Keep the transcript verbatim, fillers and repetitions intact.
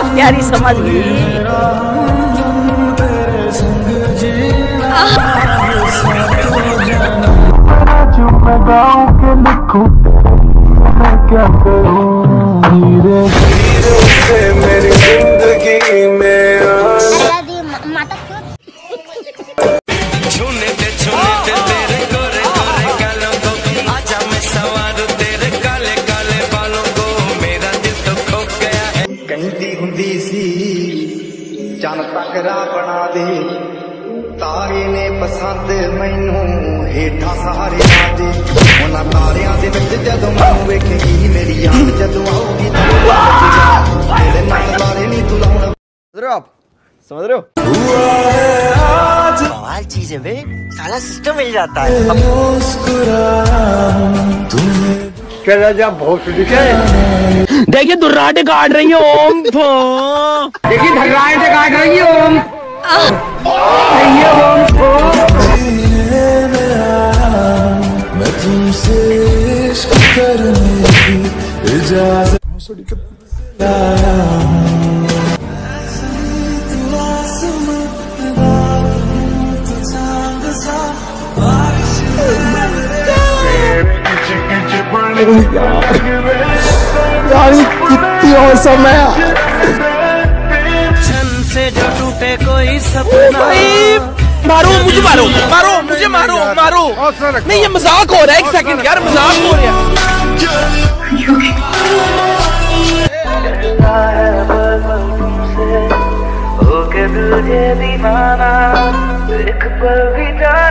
प्यारी समझ गई। क्या करूं धीरे धीरे मेरी जिंदगी में माता छूने ते छूने ते तेरे गोरे गोरे गालों को आजा मैं सवार तेरे काले काले बालों को मेरा दिल तो खो गया है। कहती हुंदी सी चन तकरा बना दे तारे ने पसंद मैनू हेठा सहारे ला दे उन्हां तारियां दे विच जदों मैनू वेखेगी मेरी याद जदों आऊगी तेरे नाल लारे नी तू लाउणा। समझ रहे हो आप? समझ रहे हो? बवाल चीज है बे, साला सिस्टम मिल जाता है। चला जा बहुत दिखे देखिए दुर्राटे काट रही है ओम देखिए धर्राटे काट रही है ओम मैं तुमसे इश्क करने की इजाजत यार कितनी और समय से जो टूटे कोई सपना। मारो मुझे मारो मारो मुझे मारो मारो नहीं ये मजाक हो रहा है। एक सेकंड यार मजाक हो रहा है।